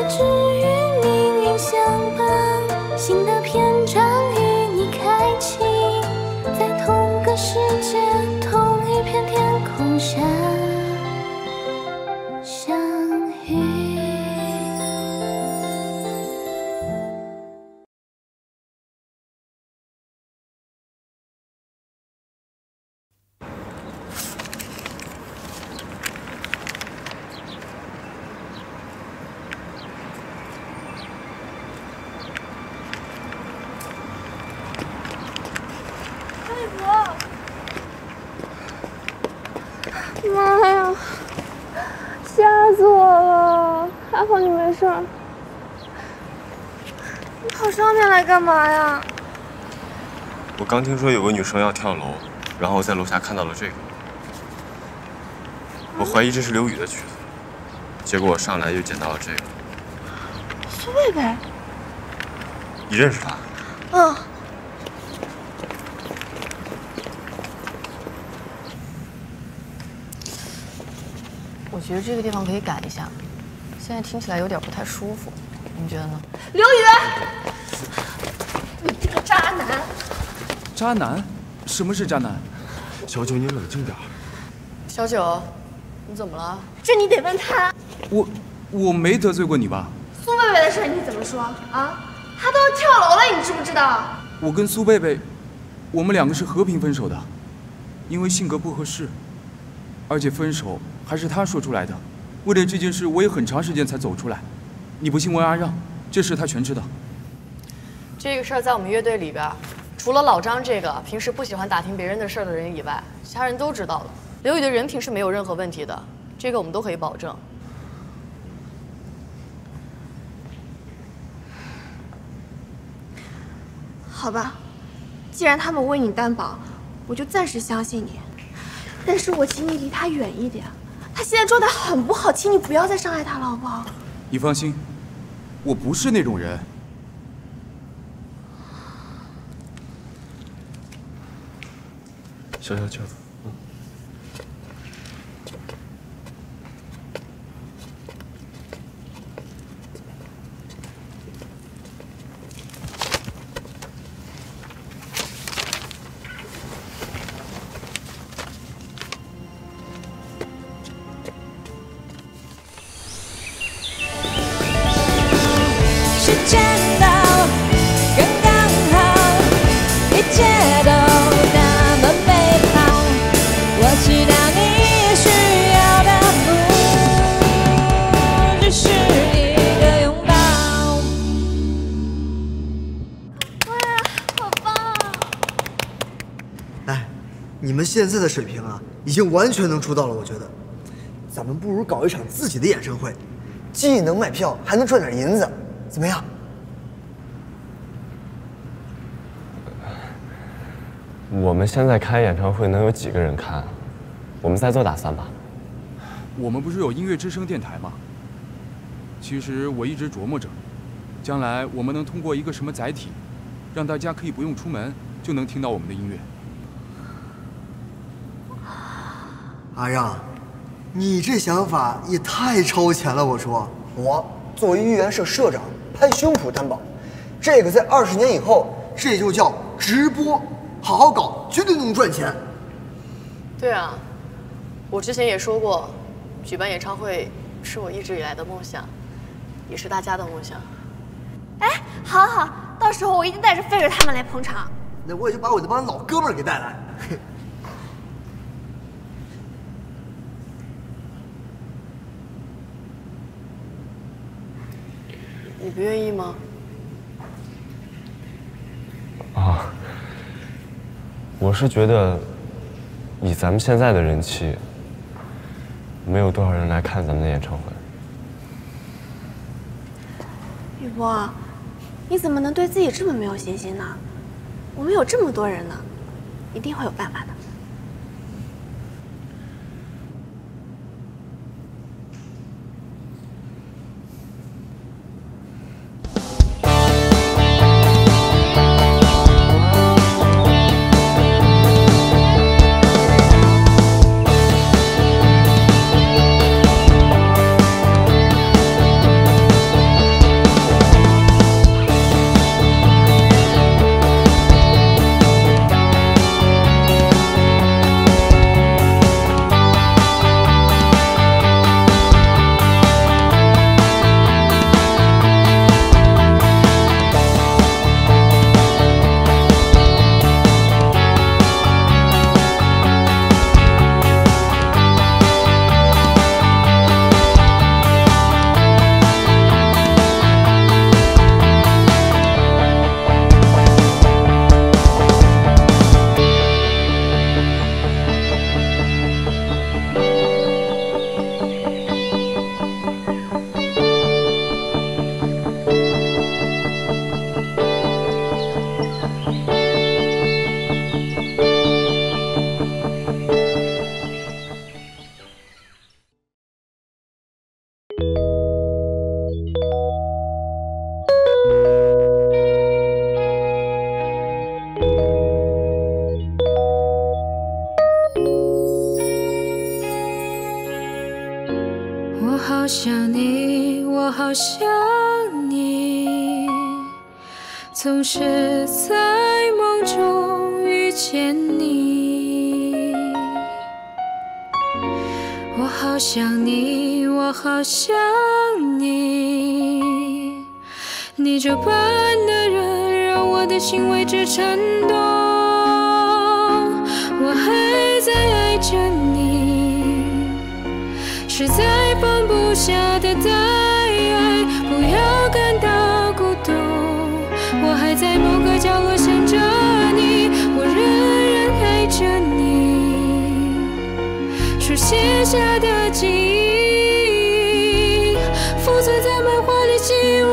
只与命运相伴，新的篇章与你开启，在同个世界，同一片天空下相遇。 妈呀！吓死我了！还好你没事儿。你跑上面来干嘛呀？ 我刚听说有个女生要跳楼，然后我在楼下看到了这个，我怀疑这是刘宇的曲子，结果我上来就捡到了这个。 苏贝贝。 你认识她？ 嗯。 我觉得这个地方可以改一下，现在听起来有点不太舒服，你觉得呢？ 刘宇，你这个渣男！ 渣男？什么是渣男？ 小九，你冷静点。 小九，你怎么了？ 这你得问他。 我没得罪过你吧？ 苏贝贝的事你怎么说啊？她都要跳楼了，你知不知道？ 我跟苏贝贝，我们两个是和平分手的，因为性格不合适，而且分手还是他说出来的。为了这件事，我也很长时间才走出来。你不信问阿让，这事他全知道。 这个事儿在我们乐队里边，除了老张这个平时不喜欢打听别人的事儿的人以外，其他人都知道了。刘宇的人品是没有任何问题的，这个我们都可以保证。 好吧，既然他们为你担保，我就暂时相信你。但是我请你离他远一点，他现在状态很不好，请你不要再伤害他了，好不好？ 你放心，我不是那种人。 小小球。 你们现在的水平啊，已经完全能出道了。我觉得，咱们不如搞一场自己的演唱会，既能卖票，还能赚点银子，怎么样？ 我们现在开演唱会能有几个人看？我们再做打算吧。 我们不是有音乐之声电台吗？其实我一直琢磨着，将来我们能通过一个什么载体，让大家可以不用出门就能听到我们的音乐。 阿让，你这想法也太超前了！我说，我作为豫园社社长，拍胸脯担保，这个在20年以后，这就叫直播，好好搞，绝对能赚钱。 对啊，我之前也说过，举办演唱会是我一直以来的梦想，也是大家的梦想。 哎，好好，到时候我一定带着菲儿他们来捧场。 那我也就把我那帮老哥们儿给带来。 你不愿意吗？ 啊，我是觉得，以咱们现在的人气，没有多少人来看咱们的演唱会。 雨波，你怎么能对自己这么没有信心呢？我们有这么多人呢，一定会有办法的。 好想你，我好想你，总是在梦中遇见你。我好想你，我好想你，你这般的人让我的心为之颤动。我还在爱着你，实在放不下的大爱，不要感到孤独。我还在某个角落想着你，我仍然爱着你。书写下的记忆，封存在漫画里，希